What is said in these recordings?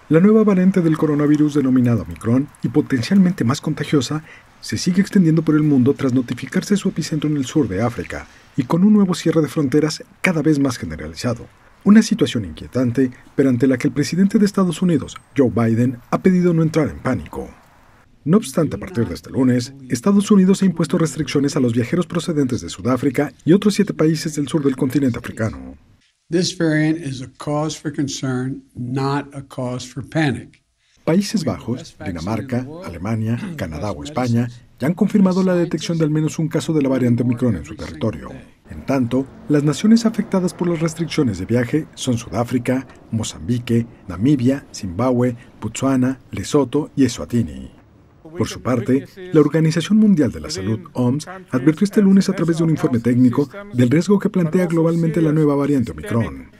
La nueva variante del coronavirus denominada Omicron y potencialmente más contagiosa se sigue extendiendo por el mundo tras notificarse su epicentro en el sur de África y con un nuevo cierre de fronteras cada vez más generalizado. Una situación inquietante, pero ante la que el presidente de Estados Unidos, Joe Biden, ha pedido no entrar en pánico. No obstante, a partir de este lunes, Estados Unidos ha impuesto restricciones a los viajeros procedentes de Sudáfrica y otros 7 países del sur del continente africano. This variant is a cause for concern, not a cause for panic. Países Bajos, Dinamarca, Alemania, Canadá o España ya han confirmado la detección de al menos un caso de la variante Omicron en su territorio. En tanto, las naciones afectadas por las restricciones de viaje son Sudáfrica, Mozambique, Namibia, Zimbabue, Botsuana, Lesoto y Eswatini. Por su parte, la Organización Mundial de la Salud, OMS, advirtió este lunes a través de un informe técnico del riesgo que plantea globalmente la nueva variante Omicron.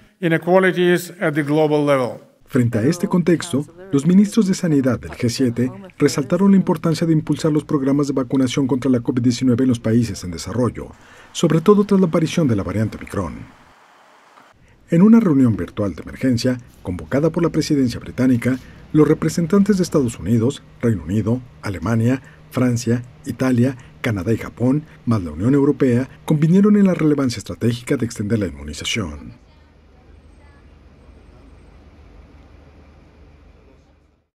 Frente a este contexto, los ministros de Sanidad del G7 resaltaron la importancia de impulsar los programas de vacunación contra la COVID-19 en los países en desarrollo, sobre todo tras la aparición de la variante Omicron. En una reunión virtual de emergencia, convocada por la presidencia británica, los representantes de Estados Unidos, Reino Unido, Alemania, Francia, Italia, Canadá y Japón, más la Unión Europea, convinieron en la relevancia estratégica de extender la inmunización.